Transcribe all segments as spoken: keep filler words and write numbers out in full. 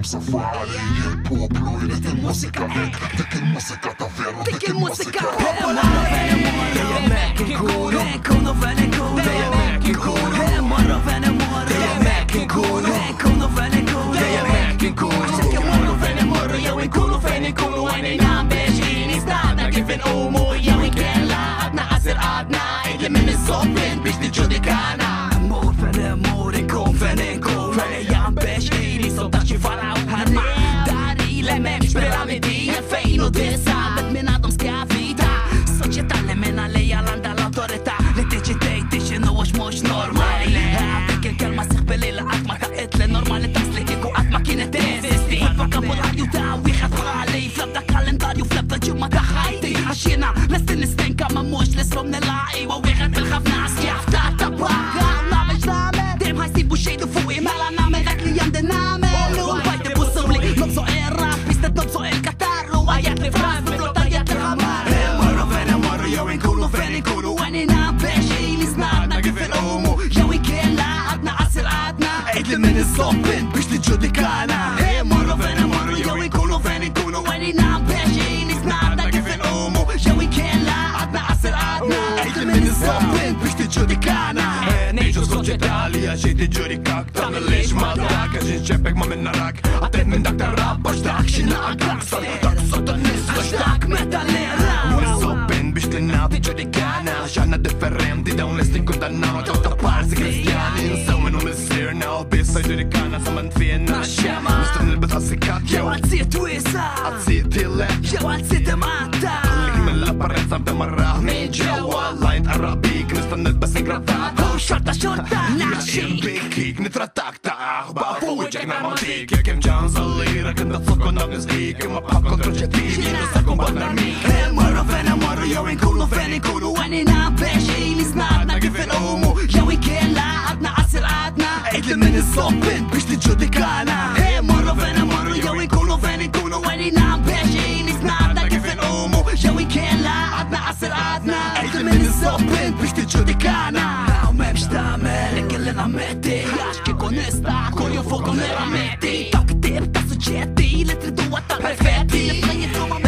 safari. Hiphop, lite mużika hekk, dik il-mużika ta' veru, dik il-mużika Marra fejn imur, dejjem hekk inkunu, nkunu fejn inkunu, dejjem hekk inkunu. Marra fejn imur, dejjem hekk inkunu, nkunu fejn inkunu, dejjem hekk inkunu. X'hekk imorru fejn imorru, jew inkunu fejn inkunu, għajnejna biex nista'na kif inqumu, jew inkella għadna qasir għadna, idli minn is-sobbin biex niġġudikana. Mur fejn imur, inkun fejn inkun, fejn biex ili soldaċi faraw ħarma. Dari l-ememx piramidi, fejn u disa, bet minn għadhom skjavi ta' soċjetà li minna lejja l-għanda l-autorità li tiġi tgħid x'inhu għax mhux normali. Dik il-kelma siħbi li qatt ma taqgħet li normali tasli kieku qatt ma kienet teżisti. Vokabularju ta' wieħed bħali fl-ebda kalendarju fl-ebda ġimma ta' ħajti. Għax jiena lesti nistenka ma mhux li som nilaqi u wieħed bil-ħafna skjaf ta' tabak. Nagħmel x'nagħmel, dejjem ħajsibu xejdu fuqi mela nagħmel dak li għandi nagħmel. U bajt ibusuli nobżoq ir-rap, bistet nobżoq il-katar u għajjat li fras bil-flotajjat il-ħamar. Marru fejn imorru jew inkunu fejn inkunu, għajnejna biex ili snadna kif inqumu, jew inkella għadna qasir għadna, għidli minn is-sobbin biex tiġġudikana. Marru fejn imorru jew inkunu fejn inkunu, għajnejna biex ili snadna kif inqumu, jew inkella għadna qasir għadna, għidli minn is-sobbin biex tiġġudikana. Nejġu soċjetà li għaxi tiġġudikak, tagħmel ma dak għax inċeppek ma minna rak, għatet minn dak tar-rab għax dak xinaqak, dak sottonis għax dak meta l-era. Sobbin biex tinnab tiġġudikana, x'għandna differenti dawn l-istin kundannaw ġew ta' parsi kristjani, nsew minnhom issirna u biss ġudikana sa man tfienna xema. Nistgħu nilbet ħassikat jew għazziet wiesa, għazziet tillet jew għazziet imgħatta. Għallik mill-apparenza b'demarraħ minn ġewwa, lajn qarrabik nista' nilbes ingrattat. U xorta xorta naxxi bikik nitrattak ta' aħba fuq wiġġek narmatik. Jekk hemm ġan żallira kien nafsok konna bnisqik, imma bħal kontraċettivi nista' kun bad narmik. Marru fejn imorru jew inkunu fejn inkunu, għajnejna biex ili snadna kif inqumu, jew inkella għadna qasir għadna, għidli minn is-sobbin biex tiġġudikana. Marru fejn imorru jew inkunu fejn inkunu, għajnejna biex ili snadna kif inqumu, jew inkella għadna qasir għadna, għidli minn is-sobbin biex tiġġudikana. M'hemmx tagħmel ikelli nammetti, għax kieku nista' kolju fuq nirrammetti. Dawk it-tip ta' suġġetti li tridu għattal perfetti, li tħajjitu ma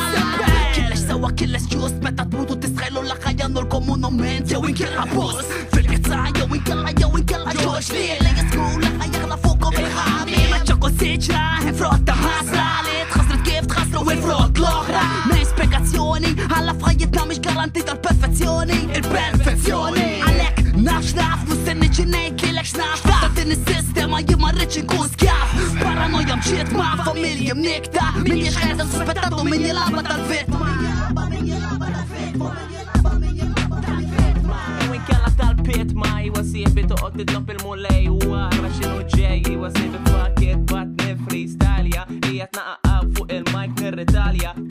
kellex sewa kellex ġust meta tmutu tisħelu l-ħajja nurkom monument jew inkella bus fil-pizza jew inkella jew inkella ġoġ li li jisku l-ħajja ħla fuqhom il-ħami. Ma ċokku siġra frott ta' ħasra li tħassret kif tħassru il-frott l-oħra. M'hemm spjegazzjoni għalla f'ħajjitna mhix garanti tal-perfezzjoni, il-perfezzjoni. Għalhekk nafx naf mustenni ġinejt li lek xnaf ta' din is-sistema jien ma rridx inkun skjaf. Paranoja mxiet ma' familji mnikta, min jixħed suspettatu min jilaba tal-vittma. Kella tal-pit ma jwa siebi toqgħod titlob il-mulej u għara x'inhu ġej jwa siebi fakit bat nifri stalja li qed naqaq fuq il-mike nirritalja.